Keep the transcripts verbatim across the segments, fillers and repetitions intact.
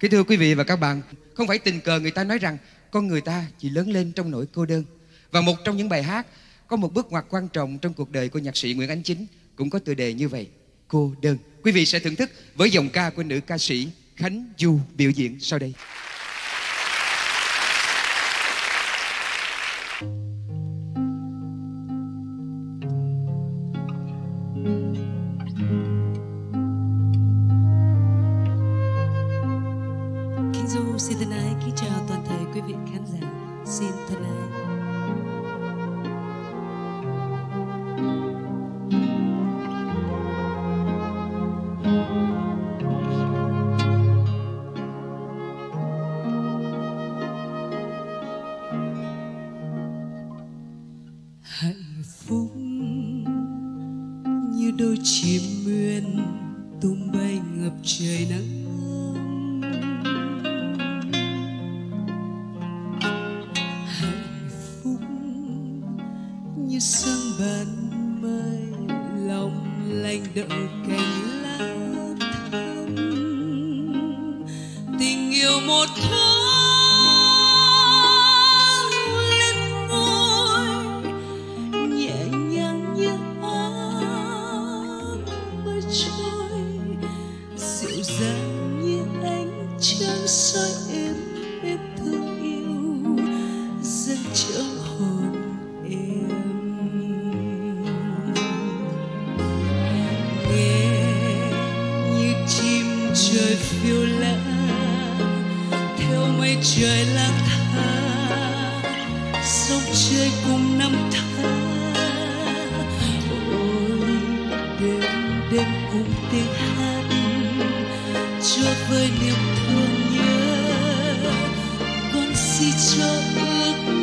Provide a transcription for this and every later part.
Kính thưa quý vị và các bạn, không phải tình cờ người ta nói rằng con người ta chỉ lớn lên trong nỗi cô đơn. Và một trong những bài hát có một bước ngoặt quan trọng trong cuộc đời của nhạc sĩ Nguyễn Ánh Chính cũng có tựa đề như vậy, Cô Đơn. Quý vị sẽ thưởng thức với giọng ca của nữ ca sĩ Khánh Du biểu diễn sau đây. Du xin thân ái kính chào toàn thể quý vị khán giả. Xin thân ái. Hạnh phúc như đôi chim nguyên tung bay ngập trời nắng. Như sương ban mai lòng lanh đậu cành lá thắm, tình yêu một thoáng lên ngôi nhẹ nhàng như áng mây trôi, dịu dàng như ánh trăng soi êm êm thương yêu dâng trong hồn em. Trời phiêu lãng theo mây trời lang thang, sông trời cùng năm tháng. Ôi đêm đêm cùng tiếng hát cho vơi niềm thương nhớ, con xin cho ước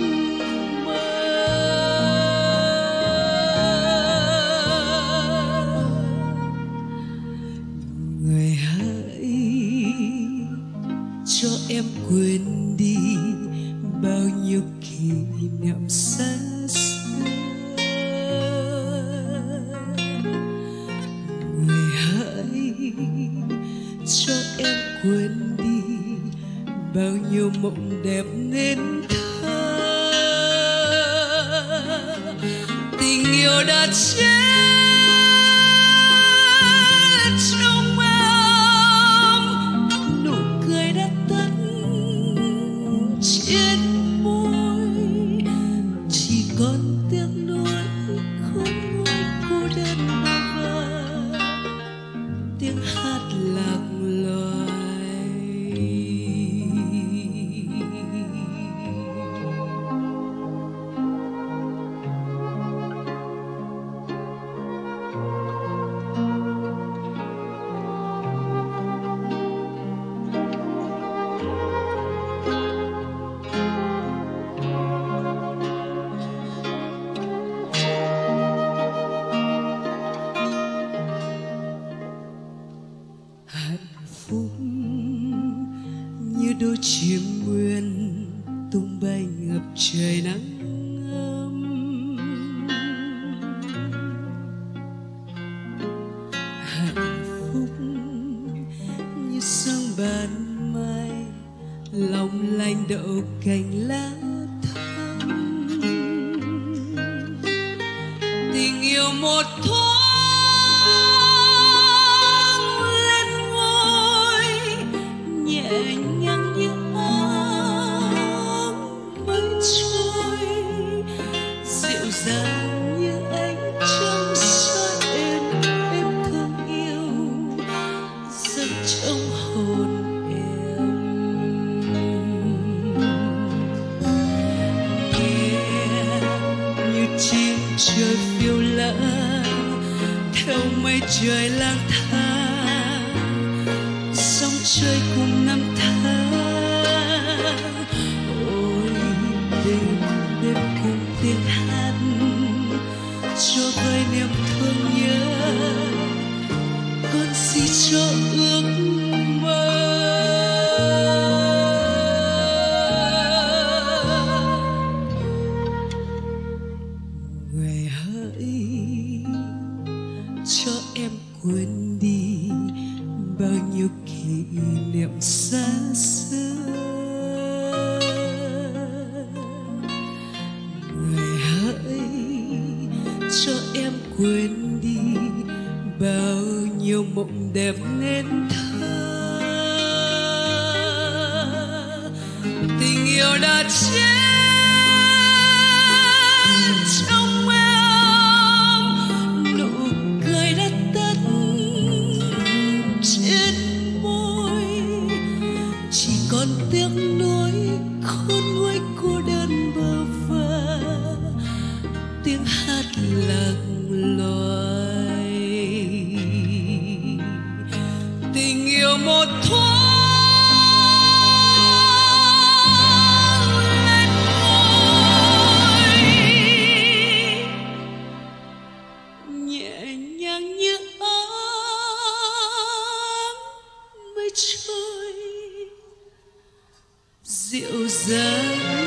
cho em quên đi bao nhiêu kỷ niệm xa xưa. Người hãy cho em quên đi bao nhiêu mộng đẹp nên thơ. Tình yêu đã chết trong trên môi, chỉ còn tiếc nuối khôn nguôi cô đơn bơ vơ, tiếng hát lạc loài. Như đôi chim nguyên tung bay ngập trời nắng ấm, hạnh phúc như sương ban mai lòng lanh đậu cành lá thắm, tình yêu một thoáng nhàng như áng mây trôi, dịu dàng như ánh trăng soi êm êm thương yêu dâng trong hồn em. Nghe như chim trời phiêu lãng theo mây trời lang thang, sông trời cùng năm tháng. Ôi đêm đêm cùng tiếng hát cho vơi niềm thương nhớ, con xin cho ước mơ. Người hãy cho em quên đi bao nhiêu kỷ niệm xưa. Người hỡi cho em quên đi bao nhiêu mộng đẹp nên thơ. Tình yêu đã chết trong em, nụ cười đã tắt trên môi, chỉ còn tiếc nuối khôn nguôi cô đơn bơ vơ, tiếng hát lạc loài. Tình yêu một thoáng lên môi, nhẹ nhàng như áng mây trôi, dịu dàng